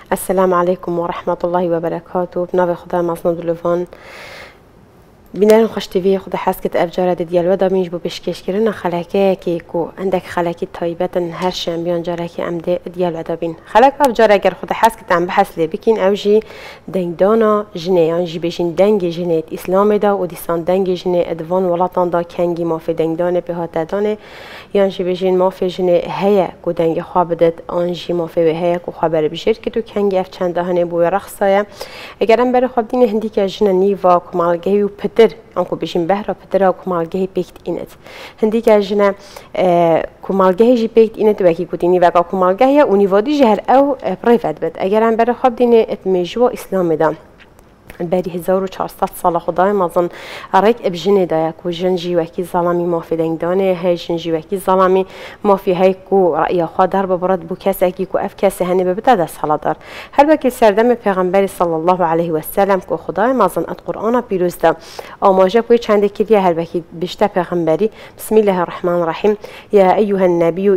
السلام عليكم ورحمة الله وبركاته. بنابي خدا مازن دلوفان بینرم خوش تیوی خود حس کت افجاره دیال و دامیج بو بشکش کردن خلاقه کی کو عندك خلاقی طیبتن هر شم بیان جاره کی امده دیال و دابین خلاق افجاره اگر خود حس کت ام بحث لی بکین اوجی دنگدانا جنیان جی بشین دنگ جنیت اسلام دا و دیسان دنگ جنی ادوان ولاتان دا کنگی مافی دنگدان به هات دانه یان جی بشین مافی جنی هیا کو دنگ خوابدت آنجی مافی به هیا کو خبر بشیر که تو کنگی اف چند دهنه بو رخصایا اگرم بر خواب دین هندی که جن نیوا کمالگی و پدر آنکو بشین بهرا پدر کمالگی پیکت اینت هندی که جن کمالگی جی پیکت اینت وکی کدینی وکا کمالگی اونیوادی جهر او پریفت بد اگرم بر خواب دین اتمجوا اسلام دام بری 1400 سال خدای مازن ریک ابجنه دایا کو جنجی وکی ظالمی مافی دنگدانه هی جنجی وکی ظالمی مافی هی کو رأی خود در ببرد بو کسی کی کو اف کسی هنی ببته دست حالا دار هر وکی سردم پیغمبر صلی الله علیه و سلم کو خدای مازن ات قرآن پیروز دا آماجه کوی چند کی هر وکی بیشتر پیغمبری بسم الله الرحمن الرحیم یا ایها النبی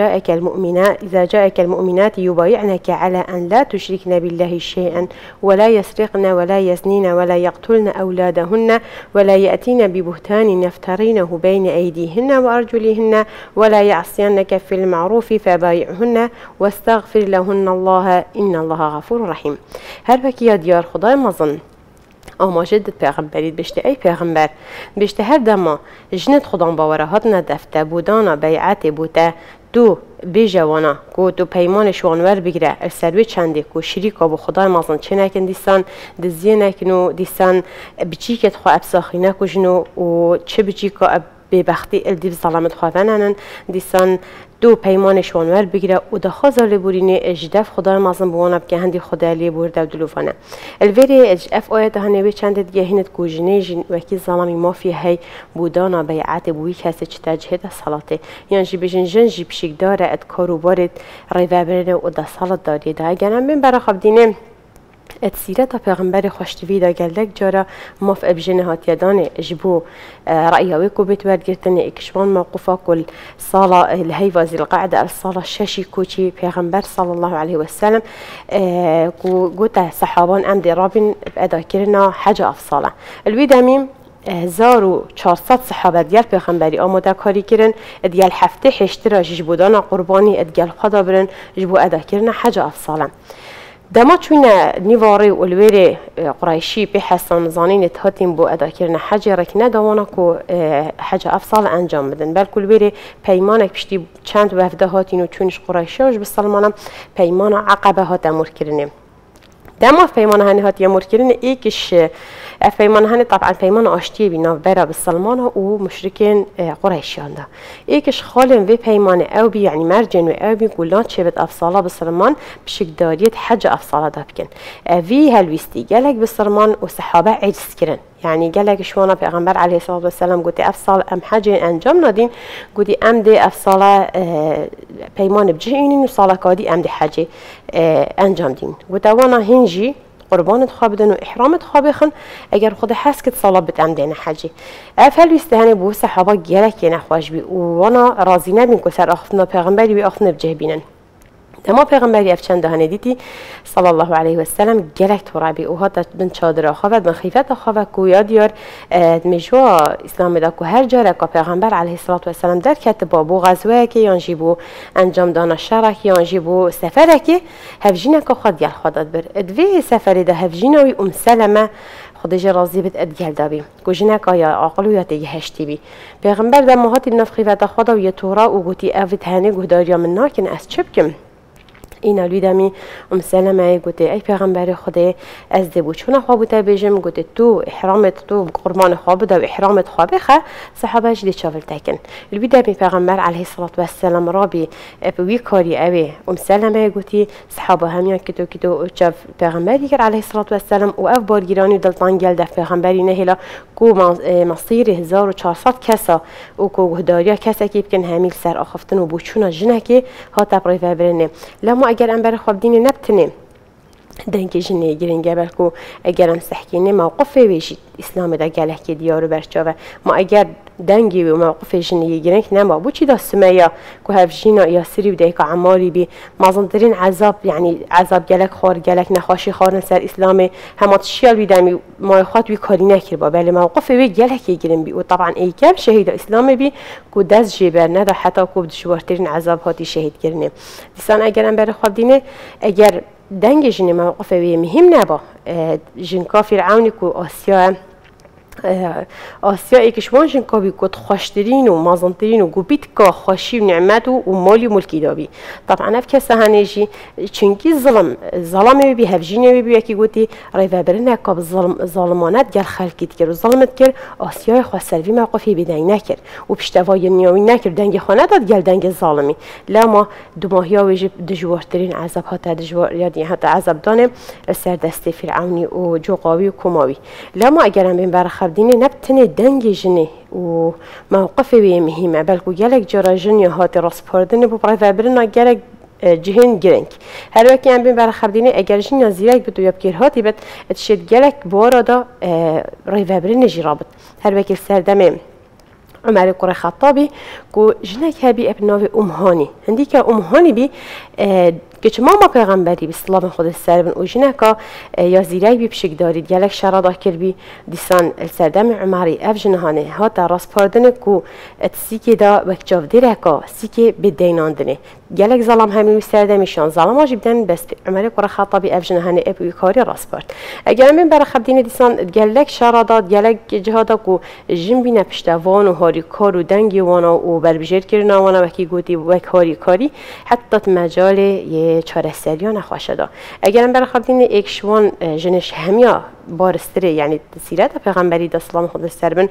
اذا جاءك المؤمنات يبايعنك على ان لا تشركن بالله شيئا ولا يسرقن ولا يزنين ولا يقتلن أولادهن ولا يأتين ببهتان يفترينه بين أيديهن وأرجلهن ولا يعصينك في المعروف فبايعهن واستغفر لهن الله إن الله غفور رحيم هر وکی یا دیار خدای مزن آماجد پیغمبرید بشته ای پیغمبر بشته هر دما جنت خدام باوره هات ندفته بودانا بیعت بوده دو بیجوانا کو تو پیمان شوانور بگیره السروی چنده کو شریکا با خدای مازن چه نکن دیسان دزیه نکنو دیسان بچی که تخوا ابساخی نکو جنو و چه بچی که ببختی الدیو ظلامت خوانن دیسان دو پیمان شوانور بگیره و دخوا زاله بورینه اجدف خدای مازن بوانا بکه هندی خدای لی بور دو دلوفانه الوری اجف آیت هنوی چند دیگه هنت کو جنه جن وکی ظلامی مافی هی بودانا بیعت بوی کسی چه تجهد صلاته یعنی جی بجن جن جی بشیک داره اد کارو بارد ریوه و دا صلات داری دا اگرم بین برا خواب دینه اتسیرت پیغمبر خوشتوی دا گلک جارا ماف ابجنه هاتیه دانه اجبو رأیوی کو بیت ورگرتنه اکشوان موقفا کل صالة الهی وازی القعده الصالة ششی کوچی پیغمبر صلی الله علیه وسلم کو گوته صحابان ام دی رابین ادا کرنا حج افصاله الوی دمیم 1400 صحابه دیال پیغمبری آماده کاری کردن دیال هفته هشترا جبودان قربانی دیال خدا برن جبو ادا کرنا حج افصاله دما چون نیواری ولویر قریشی به حسن زانین تهاتیم بو ادا کردن حج رکنه دوانا کو حج افصال انجام بدن بل کلویر پیمانک پشتی چند وفده هاتین و چونش قریشیش به سلمانم پیمان عقبه هات امر کردنه دما پیمان هنی هات امر کردن ایکش پیمان هنی طبعا پیمان آشتی بینا برا به سلمان و مشرکین قریشیان ده ایکش خالم و پیمان او بی یعنی مرجن و او بی گلان چه بد افصالا به سلمان بشکداریت حج افصالا ده بکن وی هلویستی گلک به سلمان و صحابه عجز کرن يعني قالك شوانا پیغمبر عليه الصلاة والسلام قلت أفصال أم حاجة أنجام نادين قلت أم دي أفصال بيمان بجينين وصالة كادي أم دي حاجة أنجام دين قلت وانا هنجي قربان خوابدن و احرامت خوابخن اگر خود حس کت صلاة بتعم دین حاجی افعل استهانه بو صحابه گلک نخواش بی و وانا راضی نبین که سر آخفتنا پیغمبری بی آخفتنا بجه بینن دما پیغمبری اف چند دهانه دیتی صلی الله علیه و سلم گلک ترابی او هات بن چادر خوابد بن خیفت خوابد کو یاد یار مجوا اسلام دا کو هر جاره که پیغمبر علیه الصلاة والسلام در کت بابو غزوه که یان جیبو انجام دان شرک یان جیبو سفره که هفجینه که خود گل خودت بر ادوی سفری ده هفجینه وی سلمه خودش راضی بد ادگل دابی کوجنه که یا عقل و یا تیه هشتی بی پیغمبر در مهات نفخی و خدا و یه تورا و گوتی اوت هنه گهداریا من ناکن از چه بکم این الویدمی سلمه گوته ای پیغمبر خدا از دبو چون خوابوته بیجم گوته تو احرامت تو قربان خوابده و احرامت خوابه خه صحابه جدی چاول تکن الویدمی پیغمبر علیه الصلاة والسلام رابی بوی کاری اوی سلمه گوتی صحابه همیان کتو چاو پیغمبری کر علیه الصلاة والسلام و اف بارگیرانی دلتان گل ده پیغمبری نهلا کو مصیر 1400 کسا و کو گهداریا کسا که بکن همیل سر آخفتن و بوچونا جنکی ها تبریفه برنه لما اگر ام بر خواب دین نبتنه دنگ جنه گرنگه بلکو اگر ام سحکینه موقف ویشید اسلام دا گله که دیارو برچاوه ما اگر دنگی و موقف جنی گرنگ نما بو چی دا سمیا کو هفجینا یا سری بده که عماری بی مازندرین عذاب یعنی عذاب گلک خور گلک نخواشی خورن سر اسلام همات شیال بیدمی ما خاط وی کاری نکر با بله موقف وی گلک گرن بی و طبعا ای کم شهید اسلام بی کو دست جبر ندا حتی کو دشوارترین عذاب هاتی شهید گرنه دیسان اگرم بر خواب دینه اگر دنگ جن موقف وی مهم نبا جن کافر عونی کو آسیا ایکشوان جن کابی کد خوشترین و مازنترین و گوبیت که خوشی و نعمت و مالی و ملکی دابی طبعا اف کسا هنجی چنکی ظلم بی هفجین بی یکی گوتی رایو برن کاب ظلمانت گل خلقیت کرد و ظلمت کرد آسیای خواستروی موقفی بدنگ نکرد و پشتوای نیامی نکرد دنگ خانه داد گل دنگ ظالمی لما دو ماهی ویجب دجوارترین عذاب هاتا دجوار یعنی حتی عذاب دانه سر دست فرعونی و جوقاوی و کماوی لما اگرم بین برخ دینه نبتنه دنگ جنه و موقف وی مهمه بلکو گلک جرا جنی هات راس پاردن بو برای برنا گلک جهن گرنگ هر وقت هم بین برای خبرینه اگر جنی زیرک بدو یاب کر هاتی بد اتشد گلک بارا دا رای برن جرابت هر وقت سردمه عمر قره خطابی کو جنک هبی ابناوی امهانی هندی که امهانی بی که چه ما پیغمبری به اسلام خود سر بن اوجنکا یا زیرای بی پشک دارید گلک شرادا کر بی دیسان السردم عمری اف جنهانه ها تا راس پاردن کو سیکی دا وک جاو دیرکا سیکی بدیناندنه گلک ظلم همین سردمشان ظلم واجب دن بس عمر قره خطابی اف جنهانه اب کاری راس پارد اگر من برای خب دین دیسان گلک شرادا گلک جهادا کو جن بینه پشتوان و هاری کار و دنگی وانا و بربجر کردن وانا وکی گوتی وک هاری کاری حتی مجال چاره سریان نخواشه دا اگرم برای خب دین اکشوان جنش همیا بارستره یعنی سیرت پیغمبری دا سلام خود سربن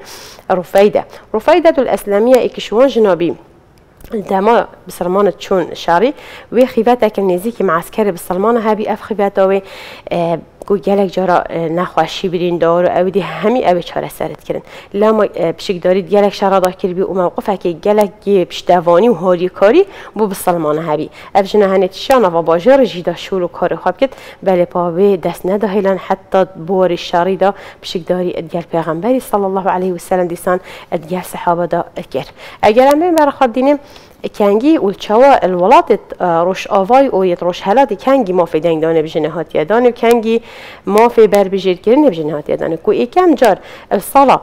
رفیده الاسلامیه اکشوان جنابی دما بسلمان چون شاری و خیفت که نزدیک معسکر بسلمان هبی اف خیفت و کو گلک جارا نخواشی برین دار و اودی همی او چاره سرت کردن لما بشک دارید گلک شرادا کربی و موقفه که گلک پشتوانی و هاری کاری بو بسلمان هبی اف جنه هنت شان و باجر جیدا شور و کار خواب کد بله پاوی دست ندهیلن حتی بور شاری دا بشک داری ادگل پیغمبری صلی الله علیه و سلم دیسان ادگل صحابه دا اکر اگر هم برای خواب دینیم کنگی اولچوا الولات روش آوای اویت روش حالات کنگی مافی دنگ دانه بجنه هاتیه دانه کنگی مافی بر بجیر کرنه بجنه هاتیه دانه کو ایکم جار السالا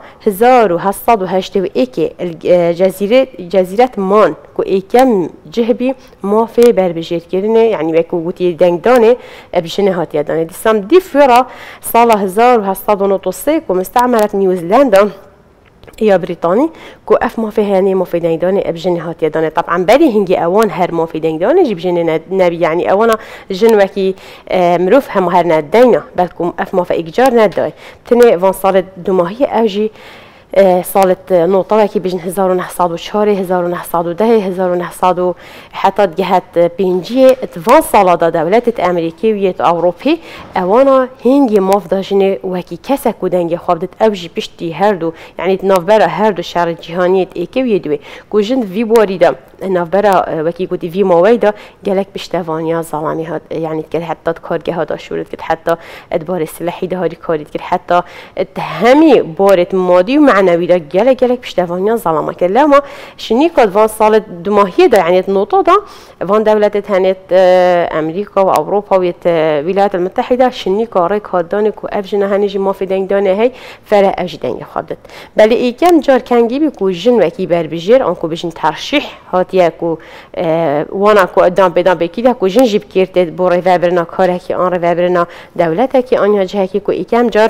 1781 جزیرت مان کو ایکم جهبی مافی بر بجیر کرنه یعنی وکو گوتی دنگ دانه بجنه هاتیه دانه دیسام دی فورا سالا 1793 کو مستعمرت نیوزلندا یا بریتانی کو اف ما فيه يعني مفيدين دانه ابجن هاتي دانه طبعا بالي هنجي اوان هر مفيدين دانه جيب جن نبي يعني اوانا جن وكي مروف هم هر ندينا بالكم اف ما في اجار نداي تني فان صارت دماهي اوجي صالت نقطة وكي بجن 1904 1910 1900 حتى جهات بينجي تفان صالة دولات أمريكية أوروبي أوانا هنجي مفضجنة وكي كسا كودنجي خوابدت أوجي بشتي هردو يعني نافبرا هردو شعر الجهانية إيكوية دوي كوجن في بوريدا نافبرا وكي كودي في مويدا جالك بشتفانيا ظلامي هاد يعني تكل حتى تكارجه هادا شورت كت حتى ادبار السلاحي ده هادي كاريت كت حتى همي بارت مادي معنوي دا جلك بشتفانيا ظلامه كلا ما شني كاد فان صالت دماهية دا يعني النقطة دا فان دولات هنت أمريكا وأوروبا والولايات المتحدة شني كارك هادانك وأفجنا هنيجي ما في دين دانه هاي فلا أجدين يخدت بل إيكام جار كان جيبي كو جن وكي بربجير أنكو بجن ترشيح هاتيه كو وانا كو قدام بدان بكيده كو جن جيب كيرت بو ريفابرنا كاركي آن ريفابرنا دولتكي آن يجهكي كو إيكام جار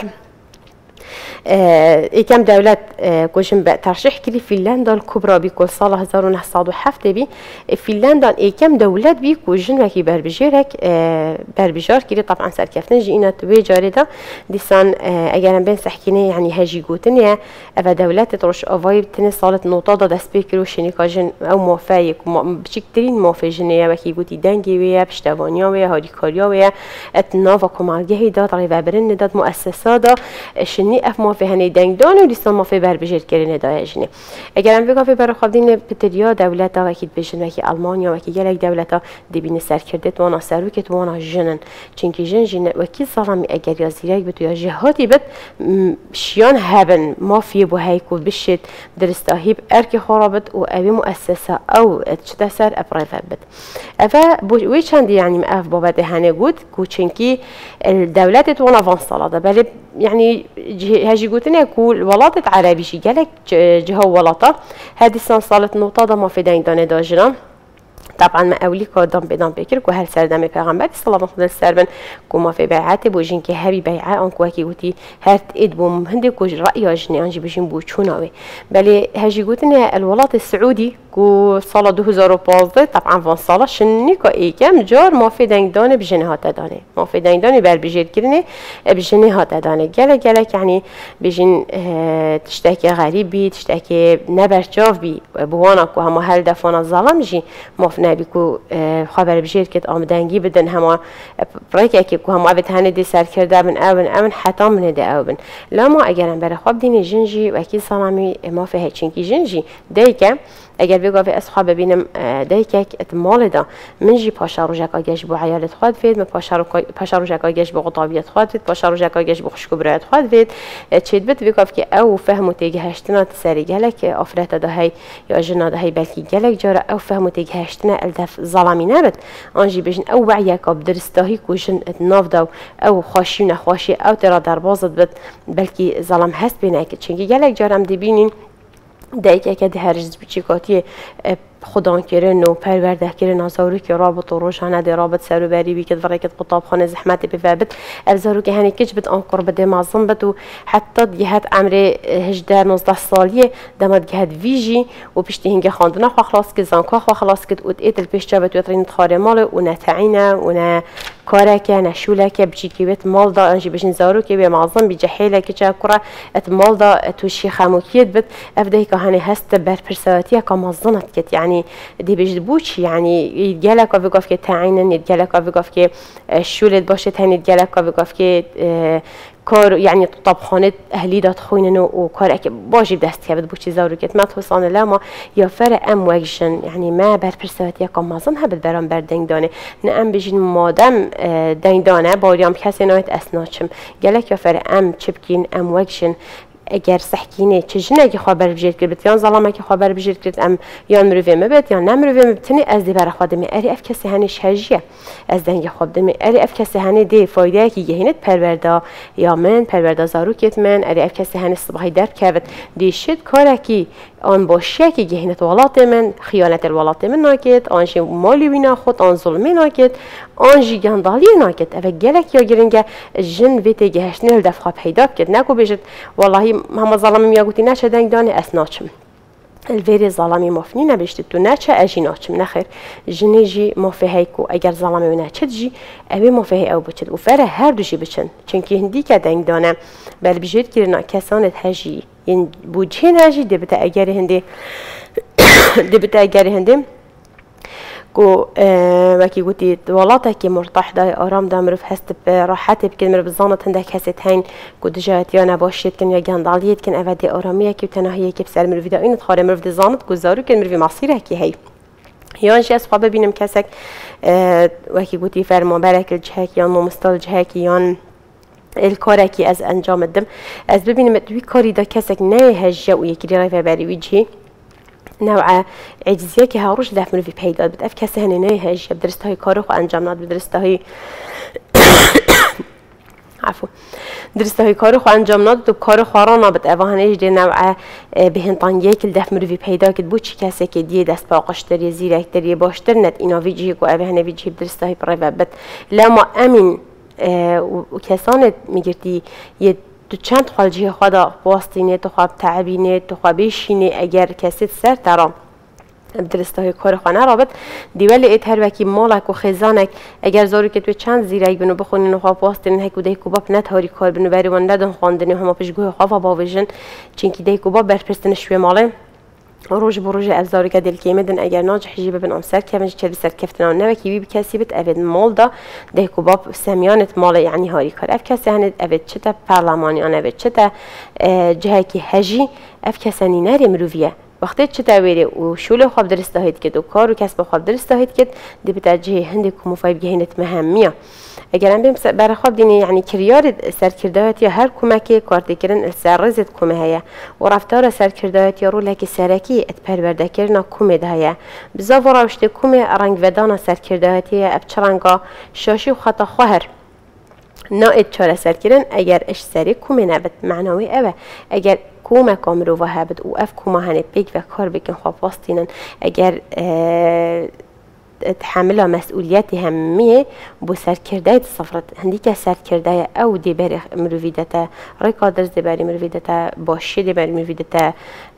ایکم دولت کوشم به ترشیح کردی فنلند الکبرى بی کل سال 1907 بی فنلند ایکم دولت بی کوشن وکی بربجار کردی طبعا سرکفتن جینا توی جاری دا دیسان اگرم بین سحکینه یعنی هجی گوتنیه و دولت تروش آوای بتنی سالت نوتا دا دست بکر و شنیکا جن او موفایک بچکترین موفای جنیه وکی گوتی دنگی ویه پشتوانیا ویه هاریکاریا ویه اتناف و کمالگهی داد ریوابرن داد مؤسسا دا شنی اف ما هنی دنگ دان و دیسان ما بر بجر کردن دایجنه اگر هم بگم بر خودین پتریا دولت ها وکیل بجن وکی آلمانیا وکی گلک دولت ها دبین سر کرده وانا سروکت وانا جنن چونکی جن وکی سلامی اگر یا زیرک بتو یا جهاتی بد شیان هبن ما فی بو هیکو بشید درستاهیب ارک خرابت و اوی مؤسسه او چه سر ابرفه بد افا وی چندی یعنی اف بابت هنه گود کوچنکی الدولت تونا فان صلاة بل يعني هاجي قلتنا كول ولات عربي شي قالك جهو ولاطة هذه سان صالت نقطة ما في دين دانه داجنا طبعا ما اولي كودام بدان بكر كو هل سردم پیغمبر صلى الله عليه وسلم كما في بيعات بوجين كي هبي بيعه ان كواكي قلتي هات اد بو هندي كو راي اجني انجي بجين بو چوناوي بل هاجي قلتنا الولاط السعودي كو صالة 2015 طبعا فان صالة شني كو ايكم جار ما في دنگدان بجنهات دانه ما في دنگدان بر بجير كرنه بجنهات دانه گلك يعني بجين تشتكي غريبي تشتكي نبرچاف بي بوانا كو هم هل دفانا ظلم جي ما في نبي كو خبر بجير كت آمدنگی بدن هم بريكه كو هم ابد هندي سر کرده من امن حتى من ده اوبن لما اگرم بر خواب دين جنجي وكي سلامي ما في هيچنكي جنجي ديكه اگر بگو به اصحاب ببینم دیگه اتمال دا من جی پاشا روزک آگش با عیالت خود فید من پاشا روزک آگش با قطابیت خود فید پاشا روزک آگش با خوشکبرایت خود فید چید بت بگو که او فهم و تیگه هشتنا تسری گلک آفرت دهی یا جنا دهی بلکی گلک جاره او فهم و تیگه هشتنا الدف ظلامی نبت آنجی بجن او وعیه کاب درستاهی کوشن اتناف دو او خاشی نخواشی او ترا در بازد بت بلکی ظلم هست بینه که چنگی گلک جارم دبینین دیگه که ده هرچیز بیچیکاتی خدا کردن و پرورده کردن آزارو که رابط و روشانه ده رابط سر و بری بی که ورقت قطاب خانه زحمت بفبت ابزارو که هنی کج بد آنکر بده معظم بد و حتی جهت عمر 18 19 سالیه دمد جهت ویجی و پیشتی هنگ خواندنا خو خلاص که زانکا خو خلاص که و ایت الپیش جابت و ترین خاره مال و نتعینه و نه کاره که نشوله که بچی که بیت مال دا انجی بشین زارو که به معظم بجحیله که چه کره ات مال دا توشی خموکیت بد افده که هنی هست بر پرسواتی که معظمت کت يعني دي بيجدبوش يعني يتجالك وفيقف كي تعينن يتجالك وفيقف كي شولت باشه تاني يتجالك وفيقف كي کار یعنی طبخانه اهلی داد خوینن و کار اگه باجی دست کرد بود چیزا رو که ما توصان لما یا فر ام وجن یعنی ما بر پرسواتی کام مازن هبد برام بر دنگ دانه نه ام بجین مادم دنگ دانه باریام کسی نایت اسناچم گلک یا فر ام چبکین ام وجن اگر سحکینه چجنه اگه خبر بجید کرد یا ظلام اگه خبر بجید کرد ام یا مروی مبد یا نمروی مبتنی از دی بر خودم اری اف کسی هنیش هجیه از دنگ خودم اری اف کسی هنی دی فایده کی گهینت پرورده یا من پرورده زاروکت من اری اف کسی هنی صبحی درب کرد دی شد کاره کی آن باشه که گهینت ولات من خیانت الولات من ناکت آنش مالی وینا خود آن ظلمی ناکت آنجی گندالی ناکت اف گلک یا گرینگه جن ویت گهشنل دفعه پیدا کرد نکو بجد والله هم ظلمی میگویی نشه دنگ دانه اسناچم الویری ظلمی مفنی نبشت تو نچه اجی ناچم نخیر جنیجی مفهی کو اگر ظلمی نچد جی اوی مفهی او بچد و فره هر دوشی بچن چونکی هندی که دنگ دانه بل بجید کرنا کسانت هجی این بوجهن هجی دبته اگر هندی دبته اگر هندی کو وکی گویی ولاته که مرتاح دای آرام دامرف هست به راحت بکن مر بزانت هندک هست هین کو دجایت یا نباشید کن یا گندالیت کن اودی آرامیه که تنهایی که بسر مر ویدا این خاره مر زانت گذارو کن مر مصیره کی هی یان چه اسخاب ببینم کسک وکی گویی فرمان برک الجهک یا مستال جهک یان الکاره کی از انجام دم از ببینم دوی کاری دا کسک نه هجه و یکی رای فبری وجهی نوع عجزیه که هاروش دفع منو في پیدا بد اف کسی هنی نه هیچ بدرسته های کارو خو انجام ناد بدرسته های عفو درسته های کارو خو انجام ناد و کارو خاران بد اوهنیش دی نوع بهنطانیه که دفع منو في پیدا کد بود چی کسی که دی دست باقشتر یه زیرکتر یه باشتر ند اینا ویجی کو اوهنی ویجی بدرسته های برای بد لما امین و کسانت میگردی یه تو چند خالجی خدا واسطینه تو خواب تعبینه تو خوابیشینه اگر کسی سر ترام درسته های کار خانه رابط دیوال ایت هر وکی مالک و خزانک اگر زارو که تو چند زیرای بنو بخونین و خواب واسطین هکو دی کوباب نتاری کار بنو بری وان ندن خواندنی همه پیشگوی خواب باویژن چینکی دی کوباب برپرستن شوی ماله روج بروج افزاری که دل کیمدن اگر ناجح جیب بن امسر کمج چه بسر کفتنا نه کی بی کسی بت اوید مال دا ده کوباب سمیانت مال یعنی هاری کار اف کسی هند اوید چتا پارلمانی آن اوید چتا جهه کی هجی اف کسانی نری مرویه وقتی چه تاویری و شغل خواب درست دهید کد و کار و کسب خواب درست دهید کد دی بتوجه هندی که مفاید جهینت مهمیه اگر هم بیم برای خواب دینی یعنی کریار سرکردهات یا هر کمکی کارتی کردن سرزت کمه هیا و رفتار سرکردهات یا روله که سرکی ات پرورده کردن کمه دهیا بزاف راوشت کمه رنگ ودان سرکردهاتی ابچرانگا شاشی و خطا خواهر ناید چاره سرکردن اگر اش سری کمه نبود معنوی اوه اگر کومه کامرو و هبد و اف کومه هنه بیگ و کار بکن خواب واستینن اگر تحمل مسئولیت همیه بو سرکرده صفرت هندی که سرکرده او دی بری مرویدتا ریکادرز دی بری مرویدتا باشی دی بری مرویدتا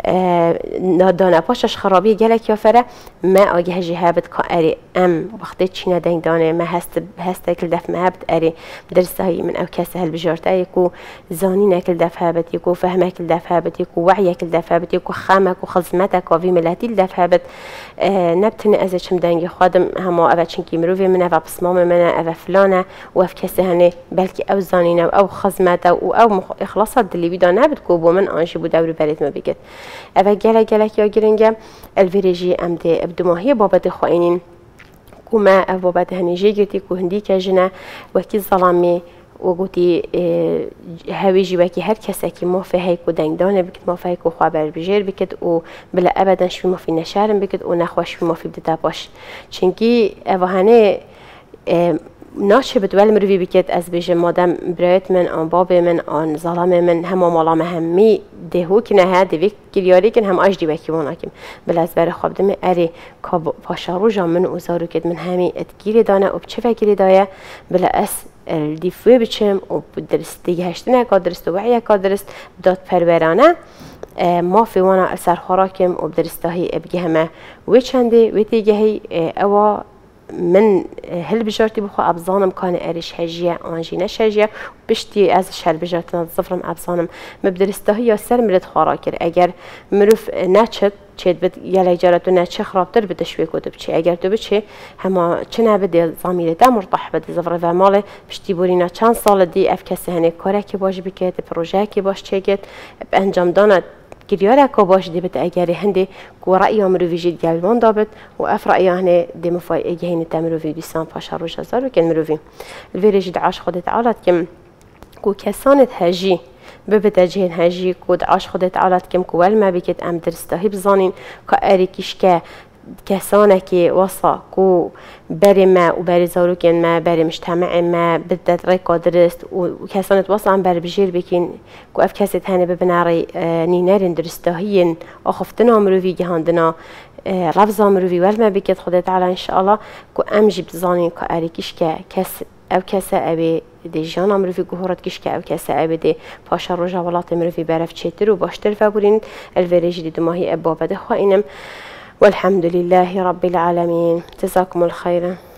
دانه پاشش خرابی گلک یافره ما آگه جهابت که اری ام وقتی چینه دنگ دانه ما هست کل دف ما هبت اری درسته هایی من او کسی هل بجارته یکو زانین کل دف هبت یکو فهمه کل دف هبت یکو وعیه کل دف هبت یکو خامک و خزمتک و وی ملاتی دف هبت نبتنی از چم دنگی خادم هما اوه چنکی مروفی من اوه بسمام من اوه فلانه و اف کسی هنه بلکه او زانینه و او خزمته و او اخلاصات دلی بیدا نبت کو بو من آنشی بود دورو برید ما بگید اوه گله یا گرنگه الویرجی امده ابدماهی بابت خوینین کوما او بابت هنجی گرتی کو هندی که جنه وکی ظلامی و گویی هویجی وکی هر کسی که موفقه کو دنگدانه بکت موفقه کو خبر بجیر بکت و بلا ابدا شوی موفق نشارم بکت و نخواش شوی موفق بده باش چنگی اوهانه ناشه بدول مروی بکت از بیش مادام برایت من آن باب من آن ظلام من هم مالام همی دهو که نه دویک گریاری کن هم آج دیوکی وناکم بل از بر خواب دم اری کاب پاشارو جامن اوزارو کد من همی اتگیری دانه و بچه فکری دایه بل از الدیفوی بچم و درست دیگه هشتنه که درست و وعیه که درست داد پرورانه ما في وانا سر خراكم وبدرستهي ابجي هما ويشندي ويتيجي اوا من هل بجارتي بخو ابزانم كان اريش هجيه انجينا شجيه بشتي از شل بجارتنا صفرم ابزانم مبدرستهي يا سر مرد خراكر اگر مروف نچت چید بد یلی جارتو نچه خرابتر بده شوی کدوب چی اگر تو بچه هما چنه بده زمینه ده مرتاح بده زفر و مال پشتی بورینا چند سال دی اف کسی هنه کاره که باش بکت پروژه که باش چگت انجام داند گریاره که باش دی بده اگر هنده کو رأی مروی جد گلوان دابد و اف رأی هنه دی مفای اگهین تمروی دیسان پاشا روش هزار و کن مروی الویری جد عاش خودت عالت کم کو کسانت هجی ببدأ جهن هجی کود عاش خودت عالت کم کول ما بکت ام درستهی بزانین که اریکیش که کسانه که وصا کو بری ما و بری زاروکن ما بری مجتمع ما بدت ریکا درست و کسانت وصا ام بری بجیر بکن کو اف کسی تانه ببناری نینرین درستهین آخفتنا مروی جهاندنا رفضا مروی ول ما بکت خودت عالا انشاءالله کو ام جی بزانین که اریکیش که کس او کسی اوی دی جان امروی گهورت کش که او کسی اوی دی پاشا روزا ولات امروی برف چیتر و باشتر فبرین الوریج دی دماهی ابواب ده خواینم والحمد لله رب العالمين جزاكم الخير.